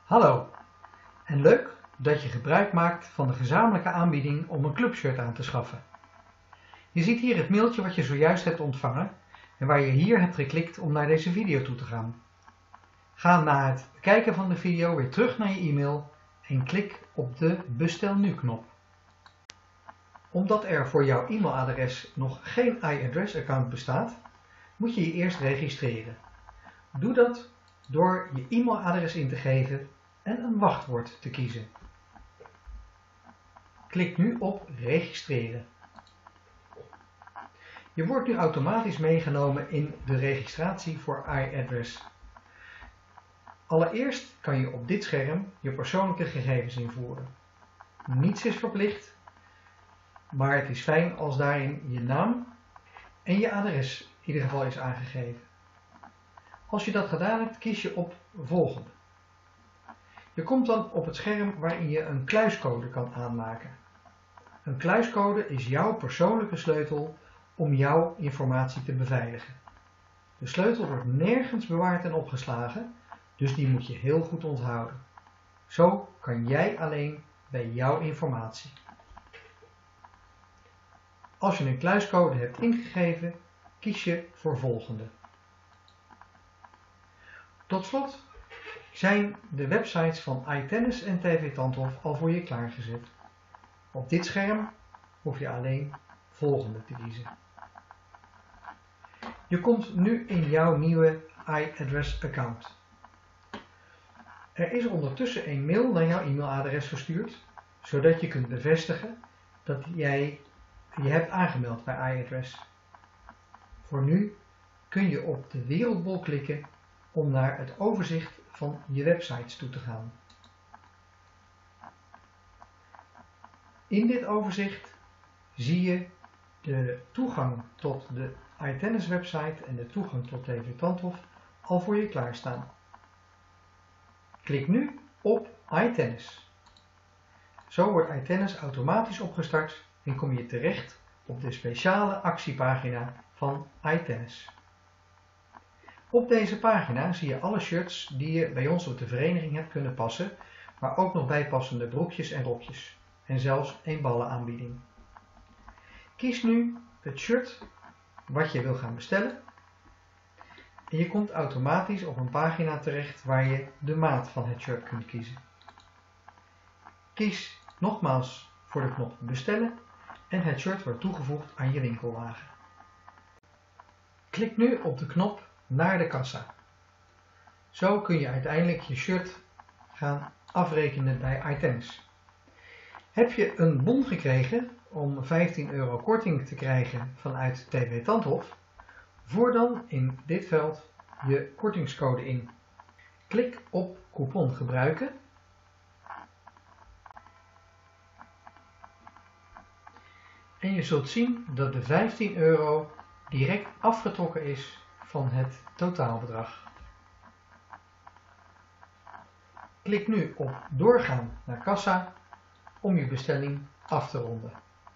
Hallo en leuk dat je gebruik maakt van de gezamenlijke aanbieding om een clubshirt aan te schaffen. Je ziet hier het mailtje wat je zojuist hebt ontvangen en waar je hier hebt geklikt om naar deze video toe te gaan. Ga na het bekijken van de video weer terug naar je e-mail en klik op de Bestel nu knop. Omdat er voor jouw e-mailadres nog geen iAddress account bestaat, moet je je eerst registreren. Doe dat door je e-mailadres in te geven en een wachtwoord te kiezen. Klik nu op registreren. Je wordt nu automatisch meegenomen in de registratie voor iAddress. Allereerst kan je op dit scherm je persoonlijke gegevens invoeren. Niets is verplicht, maar het is fijn als daarin je naam en je adres in ieder geval is aangegeven. Als je dat gedaan hebt, kies je op volgende. Je komt dan op het scherm waarin je een kluiscode kan aanmaken. Een kluiscode is jouw persoonlijke sleutel om jouw informatie te beveiligen. De sleutel wordt nergens bewaard en opgeslagen, dus die moet je heel goed onthouden. Zo kan jij alleen bij jouw informatie. Als je een kluiscode hebt ingegeven, kies je voor volgende. Tot slot zijn de websites van iTennis en TV Tanthof al voor je klaargezet. Op dit scherm hoef je alleen volgende te kiezen. Je komt nu in jouw nieuwe iAddress account. Er is ondertussen een mail naar jouw e-mailadres gestuurd, zodat je kunt bevestigen dat jij je hebt aangemeld bij iAddress. Voor nu kun je op de wereldbol klikken om naar het overzicht van je websites toe te gaan. In dit overzicht zie je de toegang tot de iTennis website en de toegang tot TV Tanthof al voor je klaarstaan. Klik nu op iTennis. Zo wordt iTennis automatisch opgestart en kom je terecht op de speciale actiepagina van iTennis. Op deze pagina zie je alle shirts die je bij ons op de vereniging hebt kunnen passen, maar ook nog bijpassende broekjes en rokjes en zelfs een ballenaanbieding. Kies nu het shirt wat je wil gaan bestellen en je komt automatisch op een pagina terecht waar je de maat van het shirt kunt kiezen. Kies nogmaals voor de knop bestellen en het shirt wordt toegevoegd aan je winkelwagen. Klik nu op de knop naar de kassa. Zo kun je uiteindelijk je shirt gaan afrekenen bij iTennis. Heb je een bon gekregen om €15 korting te krijgen vanuit TV Tanthof? Voer dan in dit veld je kortingscode in. Klik op coupon gebruiken. En je zult zien dat de €15 direct afgetrokken is van het totaalbedrag. Klik nu op doorgaan naar kassa om je bestelling af te ronden.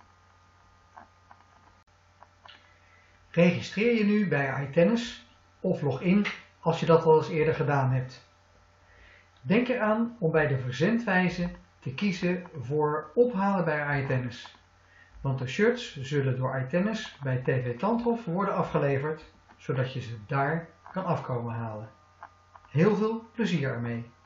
Registreer je nu bij iTennis of log in als je dat al eens eerder gedaan hebt. Denk eraan om bij de verzendwijze te kiezen voor ophalen bij iTennis, want de shirts zullen door iTennis bij TV Tanthof worden afgeleverd, zodat je ze daar kan afkomen halen. Heel veel plezier ermee!